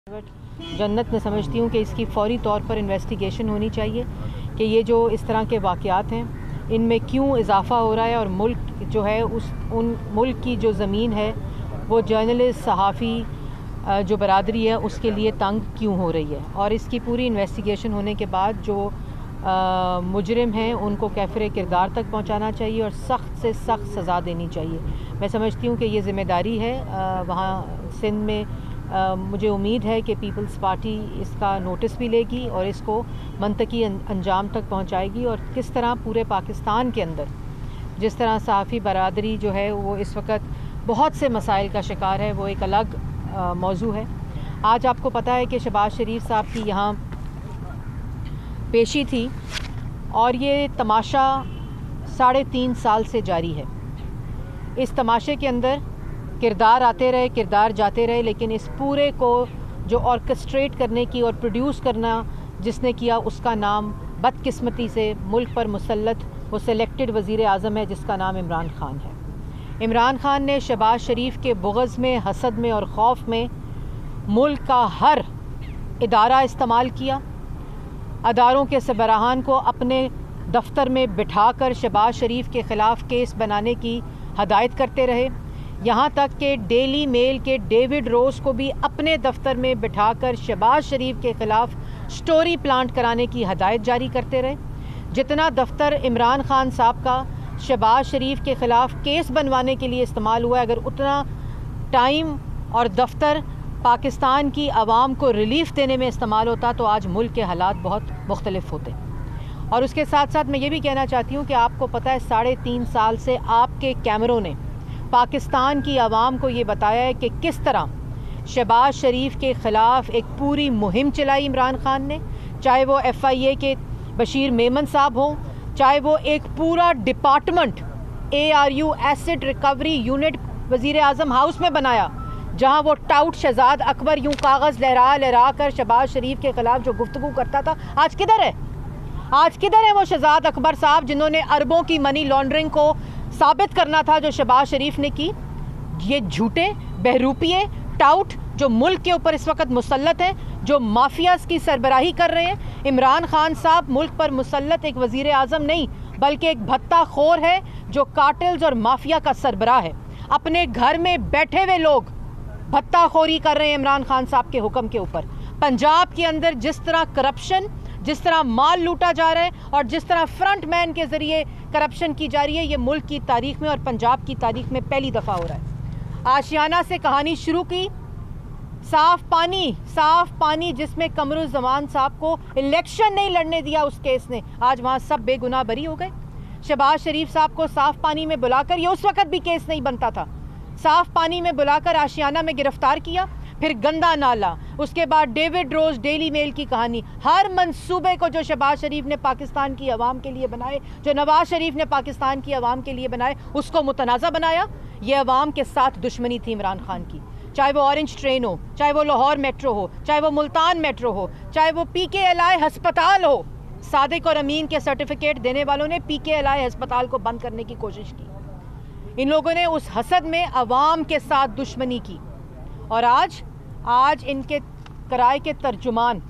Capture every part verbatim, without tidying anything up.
जन्नत में समझती हूँ कि इसकी फ़ौरी तौर पर इन्वेस्टिगेशन होनी चाहिए कि ये जो इस तरह के वाक़यात हैं इनमें क्यों इजाफ़ा हो रहा है और मुल्क जो है उस उन मुल्क की जो ज़मीन है वो जर्नलिस्ट सहाफ़ी जो बरादरी है उसके लिए तंग क्यों हो रही है। और इसकी पूरी इन्वेस्टिगेशन होने के बाद जो आ, मुजरिम हैं उनको कैफ़रे किरदार तक पहुँचाना चाहिए और सख्त से सख्त सज़ा देनी चाहिए। मैं समझती हूँ कि ये ज़िम्मेदारी है वहाँ सिंध में। आ, मुझे उम्मीद है कि पीपल्स पार्टी इसका नोटिस भी लेगी और इसको मंतकी अंजाम तक पहुँचाएगी। और किस तरह पूरे पाकिस्तान के अंदर जिस तरह सहाफ़ी बरादरी जो है वो इस वक्त बहुत से मसाइल का शिकार है वो एक अलग मौजू है। आज आपको पता है कि शहबाज शरीफ साहब की यहाँ पेशी थी और ये तमाशा साढ़े तीन साल से जारी है। इस तमाशे के अंदर किरदार आते रहे, किरदार जाते रहे, लेकिन इस पूरे को जो ऑर्केस्ट्रेट करने की और प्रोड्यूस करना जिसने किया उसका नाम बदकिस्मती से मुल्क पर मुसल्लत वो सिलेक्टेड वज़ीर आज़म है जिसका नाम इमरान ख़ान है। इमरान ख़ान ने शहबाज शरीफ के बुग़्ज़ में, हसद में और खौफ में मुल्क का हर इदारा इस्तेमाल किया। अदारों के सरबराहान को अपने दफ्तर में बिठाकर शहबाज शरीफ के ख़िलाफ़ केस बनाने की हदायत करते रहे। यहाँ तक कि डेली मेल के डेविड रोज को भी अपने दफ्तर में बिठाकर शहबाज शरीफ के ख़िलाफ़ स्टोरी प्लांट कराने की हदायत जारी करते रहे। जितना दफ्तर इमरान ख़ान साहब का शहबाज शरीफ के ख़िलाफ़ केस बनवाने के लिए इस्तेमाल हुआ है, अगर उतना टाइम और दफ्तर पाकिस्तान की आवाम को रिलीफ़ देने में इस्तेमाल होता तो आज मुल्क के हालात बहुत मुख्तलिफ होते। और उसके साथ साथ मैं ये भी कहना चाहती हूँ कि आपको पता है साढ़े तीन साल से आपके कैमरों ने पाकिस्तान की आवाम को ये बताया है कि किस तरह शहबाज शरीफ के ख़िलाफ़ एक पूरी मुहिम चलाई इमरान ख़ान ने, चाहे वो एफ़ आई ए के बशीर मेमन साहब हों, चाहे वो एक पूरा department A R U acid recovery unit वज़ीर आज़म हाउस में बनाया जहां वो टाउट शहजाद अकबर यूं कागज़ लहरा लहरा कर शहबाज शरीफ के ख़िलाफ़ जो गुफ्तगू करता था, आज किधर है? आज किधर है वो शहजाद अकबर साहब जिन्होंने अरबों की मनी लॉन्ड्रिंग को साबित करना था जो शहबाज शरीफ ने की? ये झूठे बहरूपिये टाउट जो मुल्क के ऊपर इस वक्त मुसल्लत हैं, जो माफियाज की सरबराही कर रहे हैं। इमरान खान साहब मुल्क पर मुसल्लत एक वज़ीर आज़म नहीं बल्कि एक भत्ता खोर है जो कार्टेल्स और माफिया का सरबराह है। अपने घर में बैठे हुए लोग भत्ता खोरी कर रहे हैं इमरान खान साहब के हुक्म के ऊपर। पंजाब के अंदर जिस तरह करप्शन, जिस तरह माल लूटा जा रहा है और जिस तरह फ्रंट मैन के ज़रिए करप्शन की जा रही है, ये मुल्क की तारीख में और पंजाब की तारीख में पहली दफ़ा हो रहा है। आशियाना से कहानी शुरू की, साफ पानी साफ पानी जिसमें कमरुज़्ज़मान साहब को इलेक्शन नहीं लड़ने दिया उस केस ने, आज वहाँ सब बेगुनाह बरी हो गए। शहबाज शरीफ साहब को साफ पानी में बुलाकर, ये उस वक्त भी केस नहीं बनता था, साफ पानी में बुलाकर आशियाना में गिरफ्तार किया। फिर गंदा नाला, उसके बाद डेविड रोज, डेली मेल की कहानी। हर मंसूबे को जो शहबाज शरीफ ने पाकिस्तान की आवाम के लिए बनाए, जो नवाज शरीफ ने पाकिस्तान की आवाम के लिए बनाए, उसको मुतनाज़ा बनाया। ये आवाम के साथ दुश्मनी थी इमरान खान की, चाहे वो ऑरेंज ट्रेन हो, चाहे वो लाहौर मेट्रो हो, चाहे वो मुल्तान मेट्रो हो, चाहे वो पी के एल आई हस्पताल हो। सादिक और अमीन के सर्टिफिकेट देने वालों ने पी के एल आई हस्पताल को बंद करने की कोशिश की। इन लोगों ने उस हसद में अवाम के साथ दुश्मनी की और आज आज इनके किराए के तर्जुमान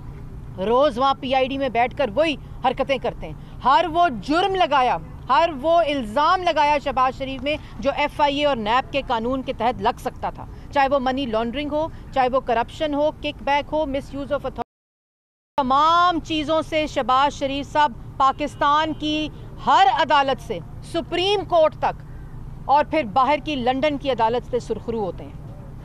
रोज़ वहाँ पी आई डी में बैठकर वही हरकतें करते हैं। हर वो जुर्म लगाया, हर वो इल्ज़ाम लगाया शहबाज शरीफ में जो एफ आई ए और नैब के कानून के तहत लग सकता था, चाहे वो मनी लॉन्ड्रिंग हो, चाहे वो करप्शन हो, किक बैक हो, मिस यूज़ ऑफ अथॉरिटी। तमाम चीज़ों से शहबाज शरीफ साहब पाकिस्तान की हर अदालत से, सुप्रीम कोर्ट तक और फिर बाहर की लंदन की अदालत से सुरखरू होते हैं।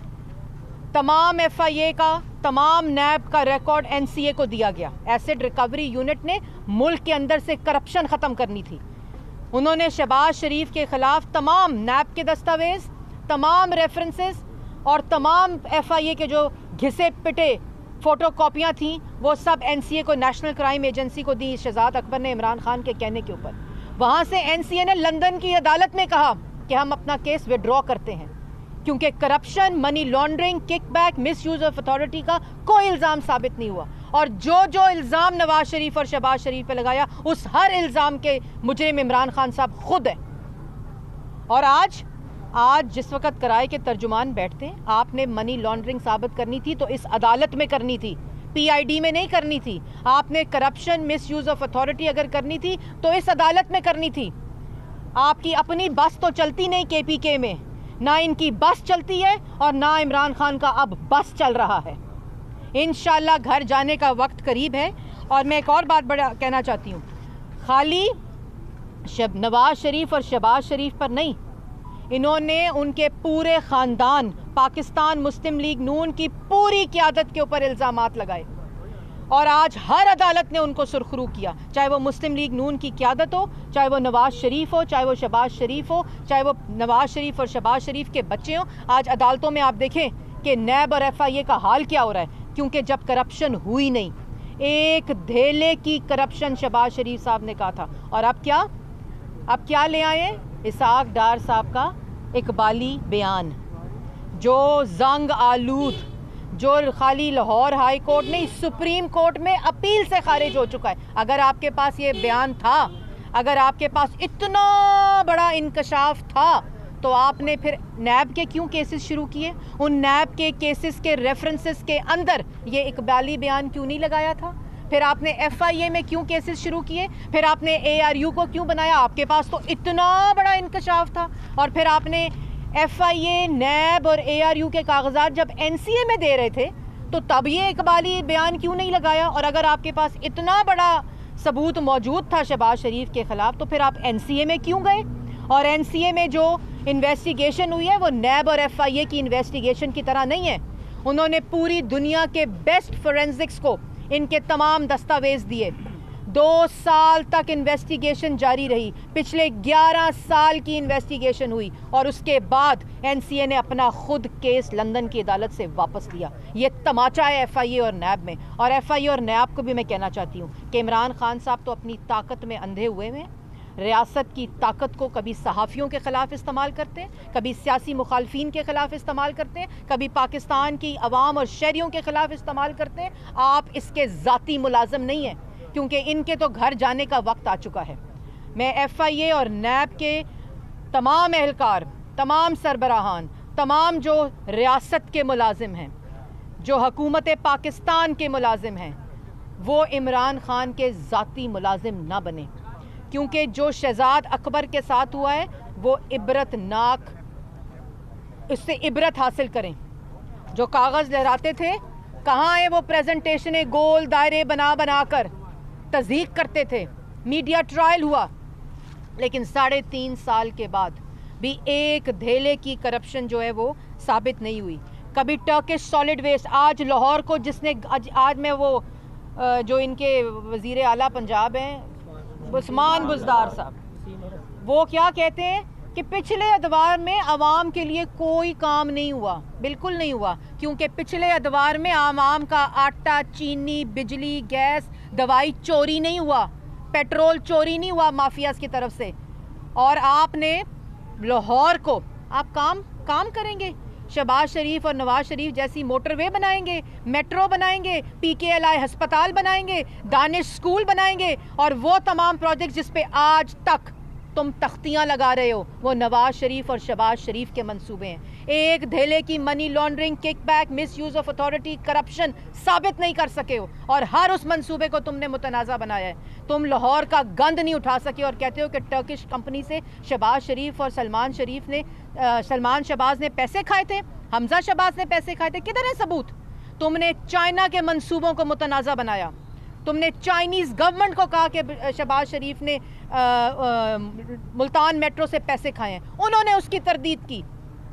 तमाम एफ आई ए का, तमाम नैब का रिकॉर्ड एन सी ए को दिया गया। एसिड रिकवरी यूनिट ने मुल्क के अंदर से करप्शन ख़त्म करनी थी। उन्होंने शहबाज शरीफ के ख़िलाफ़ तमाम नैब के दस्तावेज़, तमाम रेफरेंसेस और तमाम एफ आई ए के जो घिसे पिटे फ़ोटो कॉपियाँ थीं वो सब एन सी ए को, नेशनल क्राइम एजेंसी को दी शहजाद अकबर ने इमरान खान के कहने के ऊपर। वहाँ से एन सी ए ने लंदन की अदालत में कहा कि हम अपना केस विड्रॉ करते हैं क्योंकि corruption, money laundering, kickback, misuse of authority का कोई इल्ज़ाम साबित नहीं हुआ। और जो जो इल्ज़ाम नवाज शरीफ और शहबाज शरीफ पे लगाया उस हर इल्ज़ाम के मुजरिम इमरान खान साहब खुद है। और आज आज जिस वक्त कराए के तर्जुमान बैठते हैं, आपने मनी लॉन्ड्रिंग साबित करनी थी तो इस अदालत में करनी थी, पीआईडी में नहीं करनी थी। आपने करप्शन, मिसयूज ऑफ अथॉरिटी अगर करनी थी तो इस अदालत में करनी थी। आपकी अपनी बस तो चलती नहीं केपीके में, ना इनकी बस चलती है और ना इमरान खान का अब बस चल रहा है। इंशाल्लाह घर जाने का वक्त करीब है। और मैं एक और बात बड़ा कहना चाहती हूँ, खाली शब नवाज शरीफ और शहबाज शरीफ पर नहीं, इन्होंने उनके पूरे ख़ानदान, पाकिस्तान मुस्लिम लीग नून की पूरी क़यादत के ऊपर इल्ज़ामात लगाए और आज हर अदालत ने उनको सुरखरू किया, चाहे वो मुस्लिम लीग नून की क़यादत हो, चाहे वो नवाज शरीफ हो, चाहे वो शहबाज शरीफ हो, चाहे वो नवाज शरीफ और शहबाज शरीफ के बच्चे हों। आज अदालतों में आप देखें कि नैब और एफ आई ए का हाल क्या हो रहा है, क्योंकि जब करप्शन हुई नहीं, एक धेले की करप्शन शहबाज शरीफ साहब ने कहा था। और अब क्या अब क्या ले आए? इसाक डार साहब का इकबाली बयान, जो जंग आलूद, जो खाली लाहौर हाई कोर्ट नहीं, सुप्रीम कोर्ट में अपील से खारिज हो चुका है। अगर आपके पास ये बयान था, अगर आपके पास इतना बड़ा इंकशाफ था, तो आपने फिर नैब के क्यों केसेस शुरू किए? उन नैब के केसेस के रेफरेंसेस के अंदर ये इकबाली बयान क्यों नहीं लगाया था? फिर आपने एफ आई ए में क्यों केसेस शुरू किए? फिर आपने ए आर यू को क्यों बनाया? आपके पास तो इतना बड़ा इंकशाफ था। और फिर आपने एफ आई ए, नैब और ए आर यू के कागजात जब एन सी ए में दे रहे थे, तो तब ये इकबाली बयान क्यों नहीं लगाया? और अगर आपके पास इतना बड़ा सबूत मौजूद था शहबाज शरीफ के ख़िलाफ़, तो फिर आप एन सी ए में क्यों गए? और एन सी ए में जो इन्वेस्टिगेशन हुई है वो नैब और एफ आई ए की इन्वेस्टिगेशन की तरह नहीं है। उन्होंने पूरी दुनिया के बेस्ट फोरेंसिक्स को इनके तमाम दस्तावेज दिए। दो साल तक इन्वेस्टिगेशन जारी रही, पिछले ग्यारह साल की इन्वेस्टिगेशन हुई और उसके बाद एन सी ए ने अपना खुद केस लंदन की अदालत से वापस लिया। ये तमाचा है एफ आई ए और नैब में। और एफ आई ए और नैब को भी मैं कहना चाहती हूँ कि इमरान खान साहब तो अपनी ताकत में अंधे हुए हैं। रियासत की ताकत को कभी सहाफ़ियों के ख़िलाफ़ इस्तेमाल करते हैं, कभी सियासी मुखालफिन के ख़िलाफ़ इस्तेमाल करते हैं, कभी पाकिस्तान की अवाम और शहरियों के ख़िलाफ़ इस्तेमाल करते हैं। आप इसके ज़ाती मुलाज़िम नहीं हैं, क्योंकि इनके तो घर जाने का वक्त आ चुका है। मैं एफ आई ए और नैब के तमाम एहलकार, तमाम सरबराहान, तमाम जो रियासत के मुलाजिम हैं, जो हुकूमत पाकिस्तान के मुलाजिम हैं, वो इमरान खान के ज़ाती मुलाजिम ना बने, क्योंकि जो शहजाद अकबर के साथ हुआ है वो इबरतनाक, इससे इबरत हासिल करें। जो कागज़ लहराते थे, कहाँ है वो प्रेजेंटेशनें गोल दायरे बना बना कर तज़हीक करते थे। मीडिया ट्रायल हुआ, लेकिन साढ़े तीन साल के बाद भी एक धेले की करप्शन जो है वो साबित नहीं हुई। कभी टर्किश सॉलिड वेस्ट, आज लाहौर को जिसने आज, आज मैं वो जो इनके वज़ीर आला पंजाब हैं उस्मान बुज़दार साहब, वो क्या कहते हैं कि पिछले अदवार में आवाम के लिए कोई काम नहीं हुआ। बिल्कुल नहीं हुआ, क्योंकि पिछले अदवार में आवाम का आटा, चीनी, बिजली, गैस, दवाई चोरी नहीं हुआ, पेट्रोल चोरी नहीं हुआ माफियाज की तरफ से। और आपने लाहौर को आप काम काम करेंगे, शहबाज शरीफ और नवाज शरीफ जैसी मोटरवे बनाएंगे, मेट्रो बनाएंगे, पी के एल आई हस्पताल बनाएंगे, दानिश स्कूल बनाएंगे, और वो तमाम प्रोजेक्ट जिस पे आज तक तुम तख्तियां लगा रहे हो वो नवाज शरीफ और शहबाज शरीफ के मंसूबे हैं। एक धेले की money laundering, kickback, misuse of authority, corruption साबित नहीं कर सके हो, और हर उस मंसूबे को तुमने मुतनाज़ा बनाया है। तुम लाहौर का गंद नहीं उठा सके और कहते हो कि टर्किश कंपनी से शहबाज शरीफ और सलमान शरीफ ने आ, सलमान शहबाज ने पैसे खाए थे, हमजा शहबाज ने पैसे खाए थे। किधर है सबूत? तुमने चाइना के मंसूबों को मुतनाज़ा बनाया, तुमने चाइनीज़ गवर्नमेंट को कहा कि शहबाज शरीफ ने आ, आ, मुल्तान मेट्रो से पैसे खाए हैं, उन्होंने उसकी तरदीद की।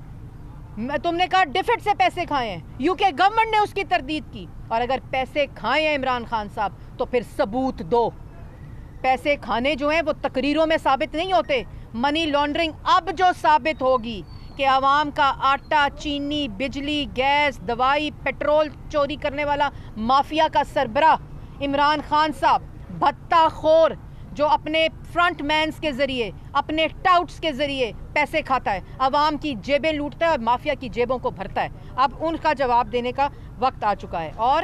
तुमने कहा डिफिट से पैसे खाए हैं, यूके गवर्नमेंट ने उसकी तरदीद की। और अगर पैसे खाए हैं इमरान खान साहब तो फिर सबूत दो। पैसे खाने जो हैं वो तकरीरों में साबित नहीं होते। मनी लॉन्ड्रिंग अब जो साबित होगी कि आवाम का आटा, चीनी, बिजली, गैस, दवाई, पेट्रोल चोरी करने वाला माफिया का सरबराह इमरान खान साहब, भत्ता खोर जो अपने फ्रंट मैन्स के ज़रिए, अपने टाउट्स के ज़रिए पैसे खाता है, आवाम की जेबें लूटता है और माफिया की जेबों को भरता है, अब उनका जवाब देने का वक्त आ चुका है। और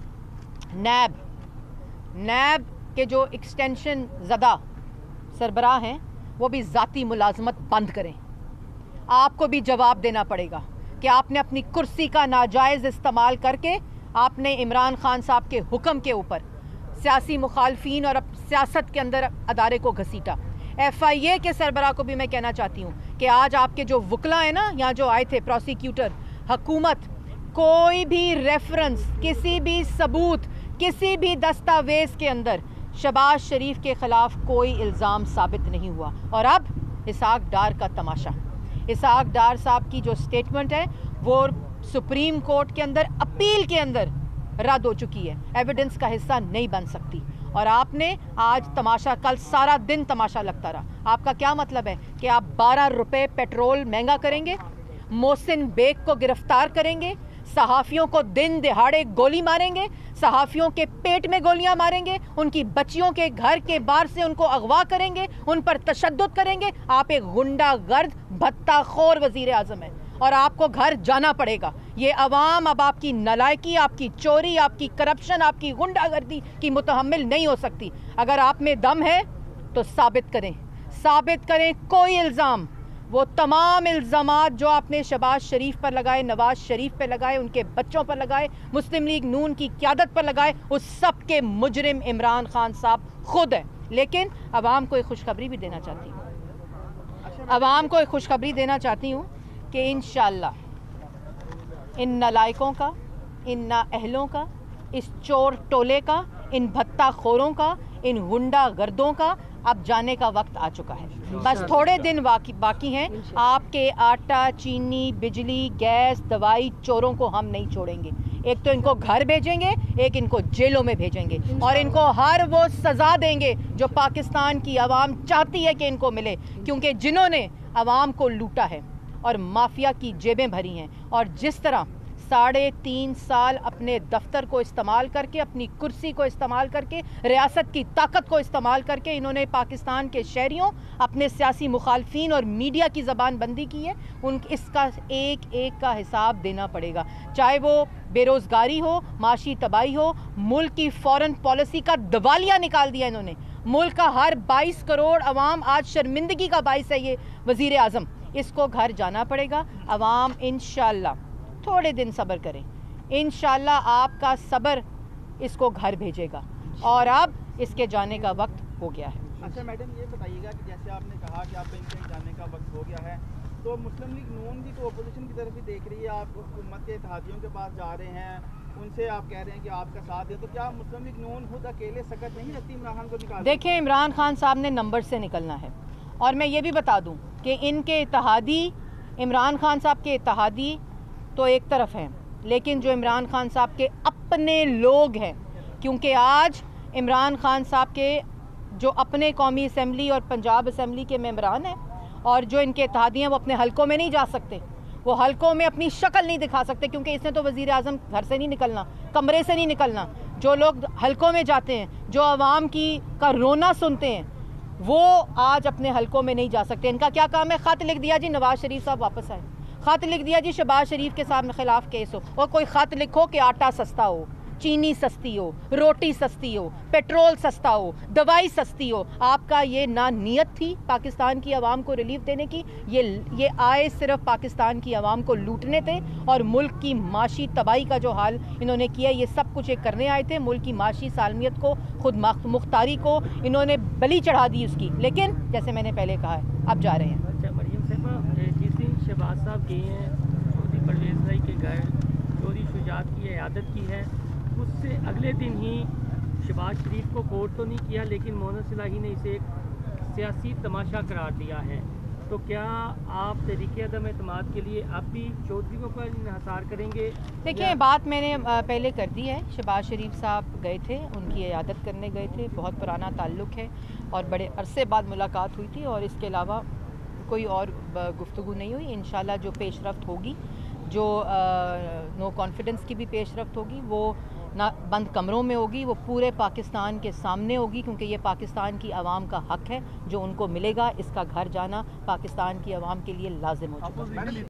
नैब नैब के जो एक्सटेंशन ज़दा सरबराह हैं वो भी ज़ाती मुलाजमत बंद करें। आपको भी जवाब देना पड़ेगा कि आपने अपनी कुर्सी का नाजायज़ इस्तेमाल करके आपने इमरान खान साहब के हुक्म के ऊपर सियासी मुखालफीन और सियासत के अंदर अदारे को घसीटा। एफ आई ए के सरबराह को भी मैं कहना चाहती हूँ कि आज आपके जो वकला हैं ना, यहाँ जो आए थे प्रोसिक्यूटर, हुकूमत कोई भी रेफरेंस, किसी भी सबूत, किसी भी दस्तावेज के अंदर शहबाज शरीफ के खिलाफ कोई इल्ज़ाम साबित नहीं हुआ। और अब इसहाक डार का तमाशा, इसहाक डार साहब की जो स्टेटमेंट है वो सुप्रीम कोर्ट के अंदर अपील के अंदर रद्द हो चुकी है, एविडेंस का हिस्सा नहीं बन सकती। और आपने आज तमाशा, कल सारा दिन तमाशा लगता रहा। आपका क्या मतलब है कि आप बारह रुपए पेट्रोल महंगा करेंगे, मोहसिन बेग को गिरफ्तार करेंगे, सहाफ़ियों को दिन दिहाड़े गोली मारेंगे, सहाफ़ियों के पेट में गोलियां मारेंगे, उनकी बच्चियों के घर के बाहर से उनको अगवा करेंगे, उन पर तशद्दुद करेंगे। आप एक गुंडागर्द भत्ताखोर वज़ीर आज़म है और आपको घर जाना पड़ेगा। ये अवाम अब आपकी नलायकी, आपकी चोरी, आपकी करप्शन, आपकी गुंडागर्दी की मुतहम्मिल नहीं हो सकती। अगर आप में दम है तो साबित करें, साबित करें कोई इल्ज़ाम, वो तमाम इल्ज़ामात जो आपने शहबाज शरीफ पर लगाए, नवाज शरीफ पर लगाए, उनके बच्चों पर लगाए, मुस्लिम लीग नून की क़यादत पर लगाए, उस सब के मुजरिम इमरान खान साहब खुद है। लेकिन अवाम को एक खुशखबरी भी देना चाहती हूँ, अवाम को एक खुशखबरी देना चाहती हूँ कि इंशाअल्लाह इन नालायकों का, इन नाअहलों का, इस चोर टोले का, इन भत्ताखोरों का, इन गुंडा गर्दों का अब जाने का वक्त आ चुका है। बस थोड़े दिन बाकी बाकी हैं। आपके आटा, चीनी, बिजली, गैस, दवाई चोरों को हम नहीं छोड़ेंगे। एक तो इनको घर भेजेंगे, एक इनको जेलों में भेजेंगे और इनको हर वो सज़ा देंगे जो पाकिस्तान की आवाम चाहती है कि इनको मिले, क्योंकि जिन्होंने आवाम को लूटा है और माफिया की जेबें भरी हैं और जिस तरह साढ़े तीन साल अपने दफ्तर को इस्तेमाल करके, अपनी कुर्सी को इस्तेमाल करके, रियासत की ताकत को इस्तेमाल करके इन्होंने पाकिस्तान के शहरियों, अपने सियासी मुखालफीन और मीडिया की ज़बान बंदी की है, उन इसका एक एक का हिसाब देना पड़ेगा। चाहे वो बेरोज़गारी हो, माशी तबाही हो, मुल्क की फ़ॉरेन पॉलिसी का दिवालिया निकाल दिया इन्होंने। मुल्क का हर बाईस करोड़ अवाम आज शर्मिंदगी का बाइस है ये वज़ीर आज़म। इसको घर जाना पड़ेगा। अवाम इंशाअल्लाह थोड़े दिन सब्र करें, इंशाअल्लाह आपका सब्र इसको घर भेजेगा और अब इसके जाने का वक्त हो गया है। अच्छा मैडम, ये बताइएगा कि जैसे आपने कहा कि आप इनके जाने का वक्त हो गया है, तो मुस्लिम लीग नून भी तो अपोजिशन की तरफ ही देख रही है, आप हुकूमत के इत्तेहादियों के पास जा रहे हैं, उनसे आप कह रहे हैं कि आपका साथ दें, तो क्या मुस्लिम लीग नून खुद अकेले सकत नहीं रखती इमरान खान को निकाल? देखिए, इमरान खान साहब ने नंबर से निकलना है और मैं ये भी बता दूं कि इनके इत्तेहादी, इमरान खान साहब के इत्तेहादी तो एक तरफ हैं, लेकिन जो इमरान खान साहब के अपने लोग हैं, क्योंकि आज इमरान खान साहब के जो अपने कौमी असम्बली और पंजाब असम्बली के मेंबरान हैं और जो इनके इत्तेहादी हैं वो अपने हलकों में नहीं जा सकते, वो हलकों में अपनी शक्ल नहीं दिखा सकते, क्योंकि इसने तो वज़ीर आज़म घर से नहीं निकलना, कमरे से नहीं निकलना। जो लोग हलकों में जाते हैं, जो आवाम की का रोना सुनते हैं, वो आज अपने हलकों में नहीं जा सकते। इनका क्या काम है? ख़त लिख दिया जी नवाज शरीफ साहब वापस आए, ख़त लिख दिया जी शहबाज शरीफ के साथ खिलाफ केस हो, और कोई ख़त लिखो कि आटा सस्ता हो, चीनी सस्ती हो, रोटी सस्ती हो, पेट्रोल सस्ता हो, दवाई सस्ती हो। आपका ये ना नीयत थी पाकिस्तान की आवाम को रिलीफ देने की, ये ये आए सिर्फ पाकिस्तान की आवाम को लूटने थे और मुल्क की माशी तबाही का जो हाल इन्होंने किया, ये सब कुछ एक करने आए थे। मुल्क की माशी सालमियत को, खुद मुख्तारी को इन्होंने बलि चढ़ा दी उसकी, लेकिन जैसे मैंने पहले कहा है अब जा रहे हैं। जिस दिन शहबाज साहब गए हैं चौधरी परवेज़ भाई के घर, चौधरी शुजात की इयादत की है, उससे अगले दिन ही शहबाज शरीफ को कोर्ट तो नहीं किया, लेकिन मोहम्मद सिलाही ने इसे एक सियासी तमाशा करार दिया है। तो क्या आप तहरीक अदम एतमाद के लिए अब भी चौधरीयों पर इन्हिसार करेंगे? देखिए, बात मैंने पहले कर दी है। शहबाज शरीफ साहब गए थे, उनकी इयादत करने गए थे, बहुत पुराना ताल्लुक़ है और बड़े अरसे बाद मुलाकात हुई थी और इसके अलावा कोई और गुफ्तगू नहीं हुई। इंशाल्लाह जो पेशरफ्त होगी, जो नो कॉन्फिडेंस की भी पेशरफ्त होगी, वो ना बंद कमरों में होगी, वो पूरे पाकिस्तान के सामने होगी, क्योंकि ये पाकिस्तान की आवाम का हक है जो उनको मिलेगा। इसका घर जाना पाकिस्तान की आवाम के लिए लाजिम हो चुका है।